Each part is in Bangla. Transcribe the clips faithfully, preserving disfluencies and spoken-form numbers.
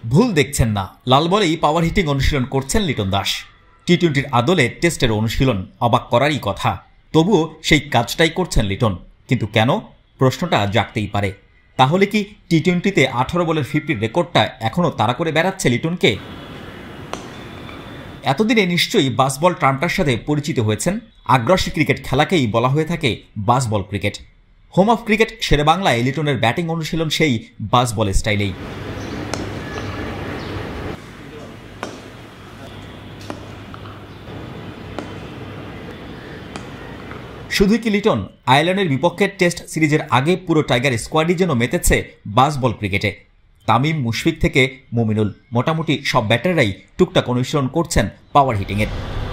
ভুল দেখছেন না, লাল বলেই পাওয়ার হিটিং অনুশীলন করছেন লিটন দাস। টি টোয়েন্টির আদলে টেস্টের অনুশীলন অবাক করারই কথা, তবুও সেই কাজটাই করছেন লিটন। কিন্তু কেন, প্রশ্নটা জাগতেই পারে। তাহলে কি টি টোয়েন্টিতে আঠারো বলের ফিফটির রেকর্ডটা এখনও তাড়া করে বেড়াচ্ছে লিটনকে? এতদিনে নিশ্চয়ই বাসবল টার্মটার সাথে পরিচিত হয়েছেন। আগ্রাসী ক্রিকেট খেলাকেই বলা হয়ে থাকে বাসবল ক্রিকেট। হোম অফ ক্রিকেট শেরেবাংলায় লিটনের ব্যাটিং অনুশীলন সেই বাসবল স্টাইলেই। শুধুই কি লিটন, আয়ারল্যান্ডের বিপক্ষে টেস্ট সিরিজের আগে পুরো টাইগার স্কোয়াডই যেন মেতেছে বাসবল ক্রিকেটে। তামিম, মুশফিক থেকে মুমিনুল, মোটামুটি সব ব্যাটাররাই টুকটাক অনুশীলন করছেন পাওয়ার হিটিংয়ের।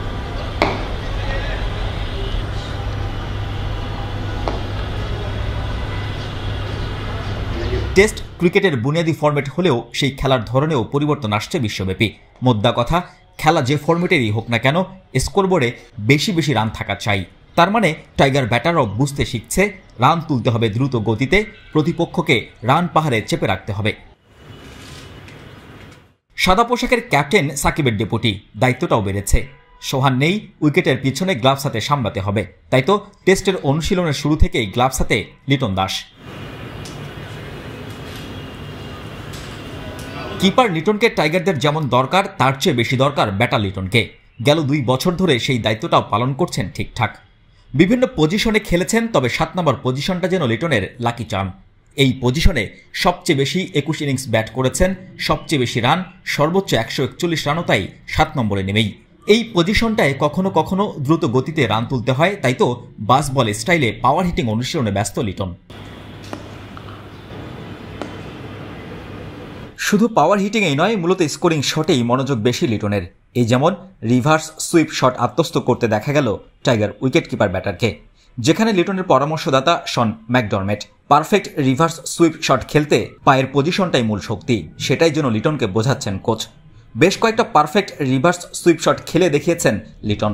টেস্ট ক্রিকেটের বুনিয়াদী ফরম্যাট হলেও সেই খেলার ধরনেও পরিবর্তন আসছে বিশ্বব্যাপী। মোদ্দা কথা, খেলা যে ফরম্যাটেরই হোক না কেন, স্কোরবোর্ডে বেশি বেশি রান থাকা চাই। তার মানে টাইগার ব্যাটাররাও বুঝতে শিখছে রান তুলতে হবে দ্রুত গতিতে, প্রতিপক্ষকে রান পাহাড়ে চেপে রাখতে হবে। সাদা পোশাকের ক্যাপ্টেন সাকিবের ডেপুটি, দায়িত্বটাও বেড়েছে। সোহান নেই, উইকেটের পিছনে গ্লাভস হাতে সামলাতে হবে। তাই তো টেস্টের অনুশীলনের শুরু থেকেই গ্লাভস হাতে লিটন দাস। কিপার লিটনকে টাইগারদের যেমন দরকার, তার চেয়ে বেশি দরকার ব্যাটার লিটনকে। গেল দুই বছর ধরে সেই দায়িত্বটাও পালন করছেন ঠিকঠাক। বিভিন্ন পজিশনে খেলেছেন, তবে সাত নম্বর পজিশনটা যেন লিটনের লাকি চার্ম। এই পজিশনে সবচেয়ে বেশি একুশ ইনিংস ব্যাট করেছেন, সবচেয়ে বেশি রান, সর্বোচ্চ একশো একচল্লিশ রানও তাই সাত নম্বরে নেমেই। এই পজিশনটায় কখনো কখনো দ্রুত গতিতে রান তুলতে হয়, তাই তো বাসবল স্টাইলে পাওয়ার হিটিং অনুশীলনে ব্যস্ত লিটন। শুধু পাওয়ার হিটিংয়েই নয়, মূলত স্কোরিং শটেই মনোযোগ বেশি লিটনের। এই যেমন রিভার্স সুইপ শট আত্মস্থ করতে দেখা গেল টাইগার উইকেট কিপার ব্যাটারকে, যেখানে লিটনের পরামর্শদাতা Shaun McDermott. Perfect reverse sweep shot খেলতে পায়ের পজিশনটাই মূল শক্তি, সেটাই যেন লিটনকে বোঝাচ্ছেন কোচ। বেশ কয়েকটা পারফেক্ট রিভার্স সুইপ শট খেলে দেখিয়েছেন লিটন।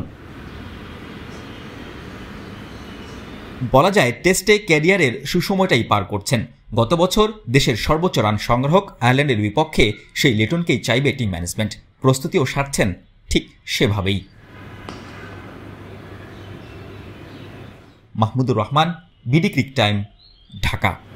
বলা যায় টেস্টে ক্যারিয়ারের সুসময়টাই পার করছেন। গত বছর দেশের সর্বোচ্চ রান সংগ্রাহক আয়ারল্যান্ডের বিপক্ষে সেই লিটনকেই চাইবে টিম ম্যানেজমেন্ট। প্রস্তুতিও সারছেন ঠিক সেভাবেই। Mahmudur Rahman, BD Cric Time, Dhaka.